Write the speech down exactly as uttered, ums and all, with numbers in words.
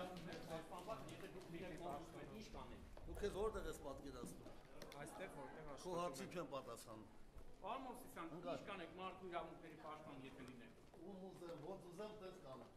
իրավունքները պաշտպանված, եթե դուք լինեք ոնց եք, ինչ կանեք։ Դուք ես որտեղ ես պատկերացնում։ Այստեղ որտեղ Քո հարցին չեմ պատասխանում։ Պարոն Մովսիսյան, ինչ կանեք մարդու իրավունքների պաշտպան եթե լինեք։ Ում ուզեմ, ոնց ուզեմ, տես կանեմ։